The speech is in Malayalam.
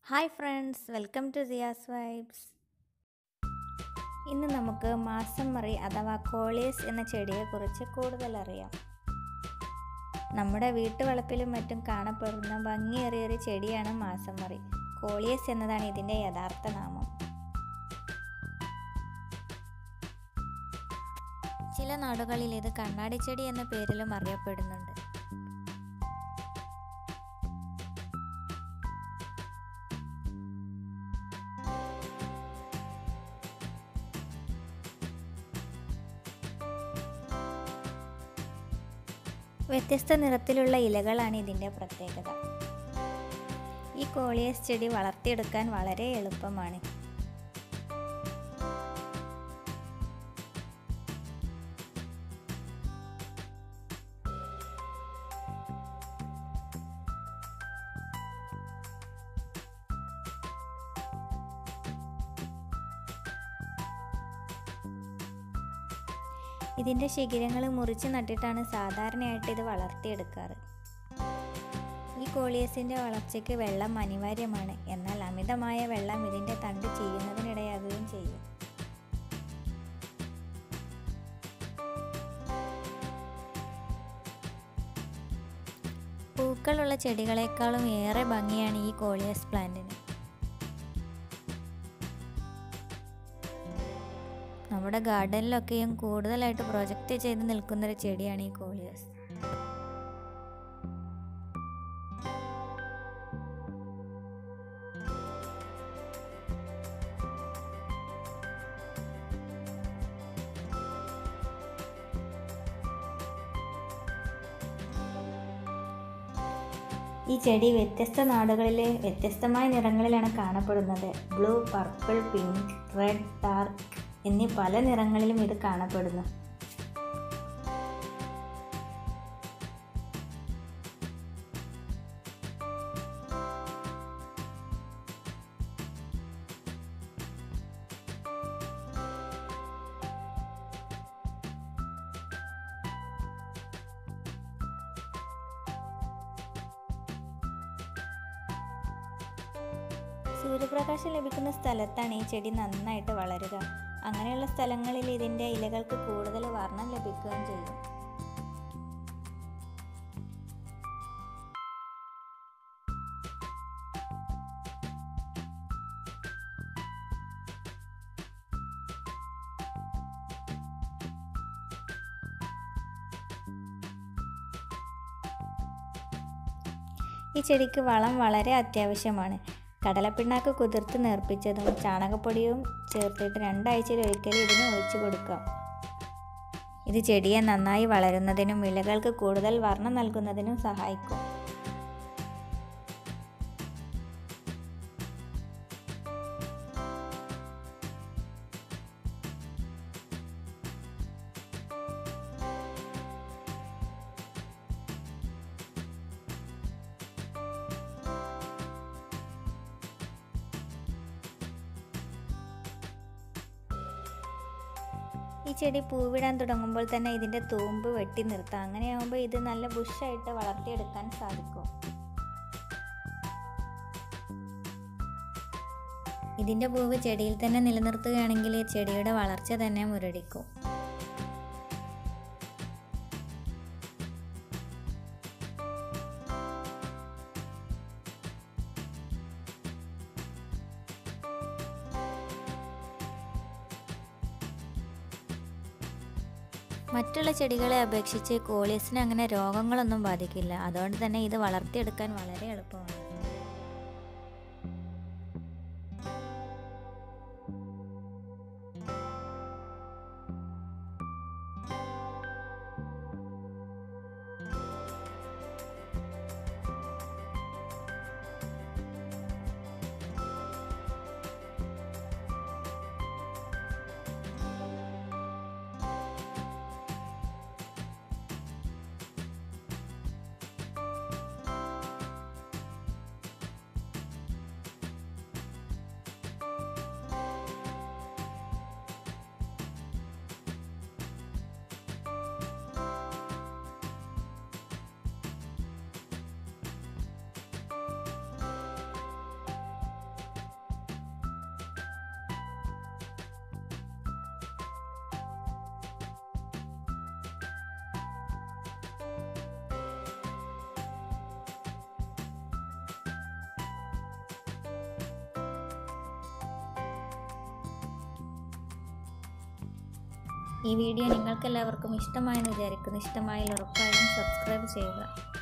Hi friends, welcome to Siya's vibes. ഇന്ന് നമുക്ക് മാസം മറി അഥവാ കോളിയസ് എന്ന ചെടിയെക്കുറിച്ച് കൂടുതൽ അറിയാം. നമ്മുടെ വീട്ടുവളപ്പിലും മറ്റും കാണപ്പെടുന്ന ഭംഗിയേറിയ ഒരു ചെടിയാണ് മാസം മറി. കോളിയസ് എന്നതാണ് ഇതിൻ്റെ യഥാർത്ഥ നാമം. ചില നാടുകളിൽ ഇത് കണ്ണാടിച്ചെടി എന്ന പേരിലും അറിയപ്പെടുന്നുണ്ട്. വ്യത്യസ്ത നിറത്തിലുള്ള ഇലകളാണ് ഇതിൻ്റെ പ്രത്യേകത. ഈ കോളിയസ് ചെടി വളർത്തിയെടുക്കാൻ വളരെ എളുപ്പമാണ്. ഇതിൻ്റെ ശിഖരങ്ങൾ മുറിച്ച് നട്ടിട്ടാണ് സാധാരണയായിട്ട് ഇത് വളർത്തിയെടുക്കാറ്. ഈ കോളിയസിൻ്റെ വളർച്ചയ്ക്ക് വെള്ളം അനിവാര്യമാണ്. എന്നാൽ അമിതമായ വെള്ളം ഇതിൻ്റെ തണ്ട് ചീയുന്നതിനിടയാകുകയും ചെയ്യും. പൂക്കളുള്ള ചെടികളെക്കാളും ഏറെ ഭംഗിയാണ് ഈ കോളിയസ് പ്ലാന്റിന്. നമ്മുടെ ഗാർഡനിലൊക്കെയും കൂടുതലായിട്ട് പ്രൊജക്റ്റ് ചെയ്ത് നിൽക്കുന്നൊരു ചെടിയാണ് ഈ കോളിയസ്. ഈ ചെടി വ്യത്യസ്ത നാടുകളിലെ വ്യത്യസ്തമായ നിറങ്ങളിലാണ് കാണപ്പെടുന്നത്. Blue, purple, pink, red, dark എന്നീ പല നിറങ്ങളിലും ഇത് കാണപ്പെടുന്നു. സൂര്യപ്രകാശം ലഭിക്കുന്ന സ്ഥലത്താണ് ഈ ചെടി നന്നായിട്ട് വളരുക. അങ്ങനെയുള്ള സ്ഥലങ്ങളിൽ ഇതിൻ്റെ ഇലകൾക്ക് കൂടുതൽ വർണ്ണം ലഭിക്കുകയും ചെയ്യും. ഈ ചെടിക്ക് വളം വളരെ അത്യാവശ്യമാണ്. കടലപ്പിണ്ണാക്ക് കുതിർത്ത് നേർപ്പിച്ചതും ചാണകപ്പൊടിയും ചേർത്തിട്ട് 2 ആഴ്ചയിലൊരിക്കലും ഇതിന് ഒഴിച്ചു കൊടുക്കാം. ഇത് ചെടിയെ നന്നായി വളരുന്നതിനും ഇലകൾക്ക് കൂടുതൽ വർണ്ണം നൽകുന്നതിനും സഹായിക്കും. ഈ ചെടി പൂവിടാൻ തുടങ്ങുമ്പോൾ തന്നെ ഇതിൻ്റെ തൂമ്പ് വെട്ടി നിർത്താം. അങ്ങനെയാകുമ്പോൾ ഇത് നല്ല ബുഷായിട്ട് വളർത്തിയെടുക്കാൻ സാധിക്കും. ഇതിൻ്റെ പൂവ് ചെടിയിൽ തന്നെ നിലനിർത്തുകയാണെങ്കിൽ ചെടിയുടെ വളർച്ച തന്നെ മുരടിക്കും. മറ്റുള്ള ചെടികളെ അപേക്ഷിച്ച് കോളിയസിന് അങ്ങനെ രോഗങ്ങളൊന്നും ബാധിക്കില്ല. അതുകൊണ്ട് തന്നെ ഇത് വളർത്തിയെടുക്കാൻ വളരെ എളുപ്പമാണ്. ഈ വീഡിയോ നിങ്ങൾക്കെല്ലാവർക്കും ഇഷ്ടമായെന്ന് വിചാരിക്കുന്നു. ഇഷ്ടമായാൽ ഉറപ്പായും സബ്സ്ക്രൈബ് ചെയ്യുക.